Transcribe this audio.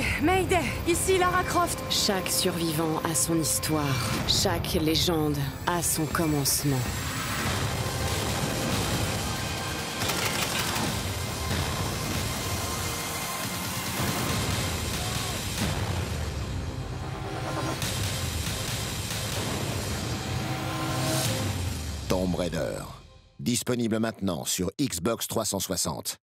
Mayday, ici Lara Croft. Chaque survivant a son histoire. Chaque légende a son commencement. Tomb Raider. Disponible maintenant sur Xbox 360.